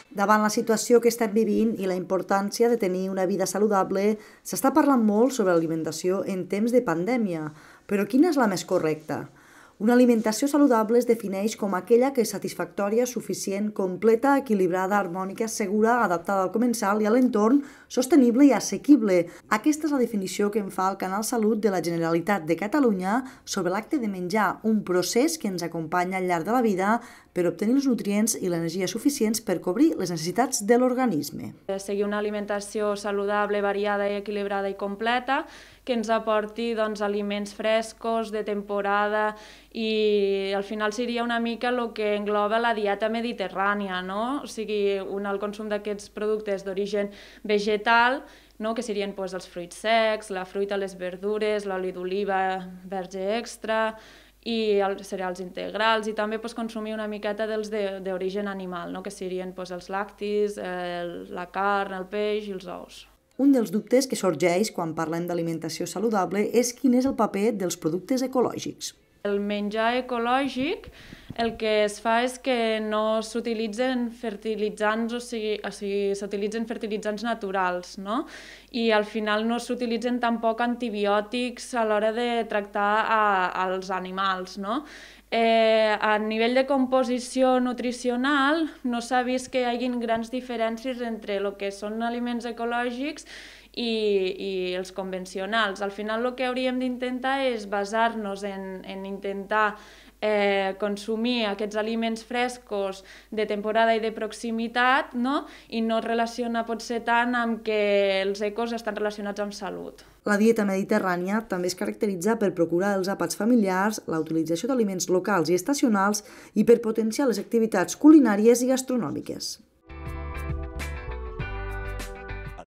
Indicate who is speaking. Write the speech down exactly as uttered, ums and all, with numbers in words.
Speaker 1: Davant la situació que estem vivint i la importància de tenir una vida saludable, s'està parlant molt sobre l'alimentació en temps de pandèmia, però quina és la més correcta? Una alimentació saludable es defineix com aquella que és satisfactòria, suficient, completa, equilibrada, harmònica, segura, adaptada al comensal i a l'entorn, sostenible i assequible. Aquesta és la definició que en fa el Canal Salut de la Generalitat de Catalunya sobre l'acte de menjar, un procés que ens acompanya al llarg de la vida per obtenir els nutrients i l'energia suficients per cobrir les necessitats de l'organisme.
Speaker 2: Seguir una alimentació saludable, variada i equilibrada i completa que ens aporti doncs, aliments frescos, de temporada, i al final seria una mica el que engloba la dieta mediterrània, no? O sigui, un, el consum d'aquests productes d'origen vegetal, no? Que serien doncs, els fruits secs, la fruita, les verdures, l'oli d'oliva verge extra, i els cereals integrals, i també pues, consumir una miqueta dels d'origen animal, no? Que serien pues, els lactis, el, la carn, el peix i els ous.
Speaker 1: Un dels dubtes que sorgeix quan parlem d'alimentació saludable és quin és el paper dels productes ecològics.
Speaker 2: El menjar ecològic el que es fa és que no s'utilitzen fertilitzants, o sigui, o sigui s'utilitzen fertilitzants naturals, no? I al final no s'utilitzen tampoc antibiòtics a l'hora de tractar a, als animals, no? Eh, a nivell de composició nutricional no s'ha vist que hi hagin grans diferències entre el que són aliments ecològics i, i els convencionals. Al final el que hauríem d'intentar és basar-nos en, en intentar eh, consumir aquests aliments frescos de temporada i de proximitat, no? I no relacionar potser tant amb que els ecos estan relacionats amb salut.
Speaker 1: La dieta mediterrània també es caracteritza per procurar els àpats familiars, la utilització d'aliments locals i estacionals i per potenciar les activitats culinàries i gastronòmiques.